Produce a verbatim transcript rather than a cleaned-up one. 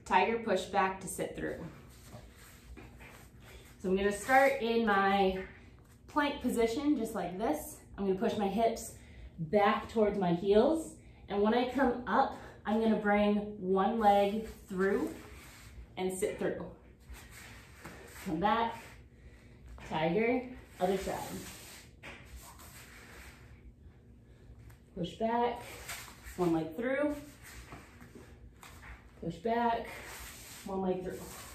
tiger push back to sit through. So I'm gonna start in my plank position, just like this. I'm gonna push my hips back towards my heels. And when I come up, I'm gonna bring one leg through and sit through. Come back, tiger, other side. Push back, one leg through, push back, one leg through.